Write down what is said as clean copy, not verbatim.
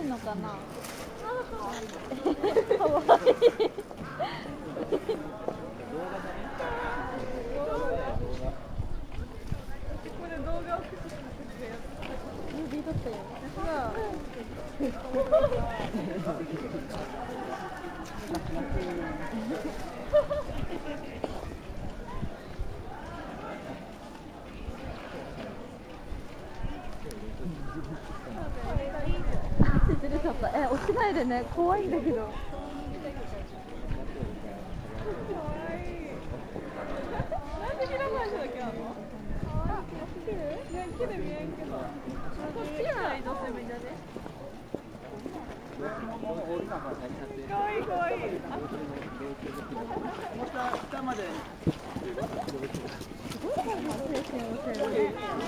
いのかな。かわいい。指だったよ。ずるかった。落ちないでね。怖いんだけど。なんで平林だけあるの？木で見えんけど。こっちは女性みんなね。かわいいかわいい。下まで。すごい精神旺盛だね。